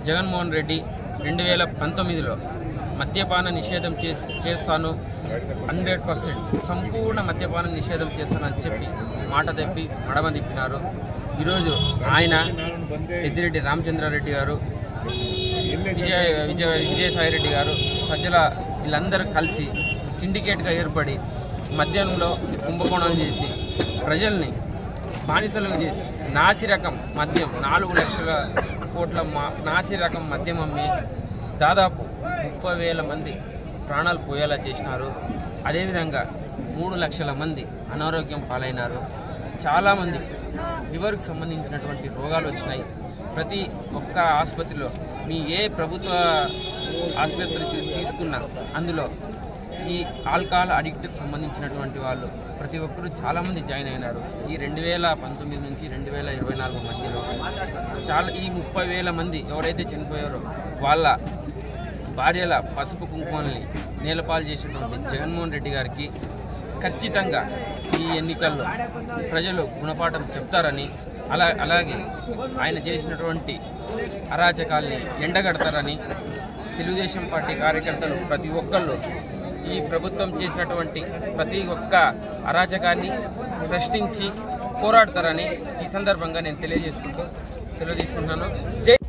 జగన్మోహన్ రెడ్డి 2019లో మద్యపాన నిషేధం చేస్తాను 100% సంపూర్ణ మద్యపాన నిషేధం చేస్తానని చెప్పి మాట తప్పి మడమ తిప్పినారు. ఈరోజు ఆయన పెద్దిరెడ్డి రామచంద్రారెడ్డి గారు, విజయసాయిరెడ్డి గారు, సజ్జల వీళ్ళందరూ కలిసి సిండికేట్గా ఏర్పడి మద్యంలో కుంభకోణాలు చేసి ప్రజల్ని బానిసలుగా చేసి నాసిరకం మద్యం 4 లక్షల కోట్ల నాసిరకం మద్యం అమ్మి దాదాపు 30,000 మంది ప్రాణాలు పోయేలా చేసినారు. అదేవిధంగా 3 లక్షల మంది అనారోగ్యం పాలైనారు. చాలామంది లివర్కి సంబంధించినటువంటి రోగాలు వచ్చినాయి. ప్రతి ఒక్క ఆసుపత్రిలో మీ ఏ ప్రభుత్వ ఆసుపత్రి తీసుకున్నా అందులో ఈ ఆల్కహాల్ అడిక్ట్కి సంబంధించినటువంటి వాళ్ళు ప్రతి ఒక్కరూ చాలామంది జాయిన్ అయినారు. ఈ 2019 నుంచి 2024 మధ్యలో ఈ 30,000 మంది ఎవరైతే చనిపోయారో వాళ్ళ భార్యల పసుపు కుంకుమల్ని నేలపాలు చేసినటువంటి జగన్మోహన్ రెడ్డి గారికి ఖచ్చితంగా ఈ ఎన్నికల్లో ప్రజలు గుణపాఠం చెప్తారని, అలాగే ఆయన చేసినటువంటి అరాచకాల్ని ఎండగడతారని తెలుగుదేశం పార్టీ కార్యకర్తలు ప్రతి ఒక్కళ్ళు ఈ ప్రభుత్వం చేసినటువంటి ప్రతి ఒక్క అరాచకాన్ని ప్రశ్నించి పోరాడతారని ఈ సందర్భంగా నేను తెలియజేసుకుంటూ సెలవు తీసుకుంటున్నాను. జై